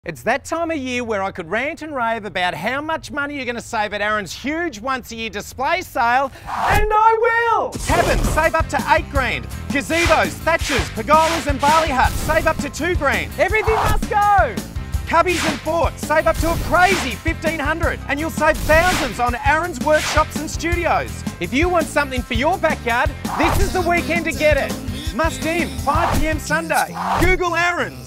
It's that time of year where I could rant and rave about how much money you're going to save at Aaron's huge once-a-year display sale, and I will! Cabins, save up to $8 grand. Gazebos, thatchers, pergolas and barley huts, save up to $2 grand. Everything must go! Cubbies and forts, save up to a crazy $1,500, and you'll save thousands on Aaron's workshops and studios. If you want something for your backyard, this is the weekend to get it. Must end, 5 PM Sunday. Google Aaron's.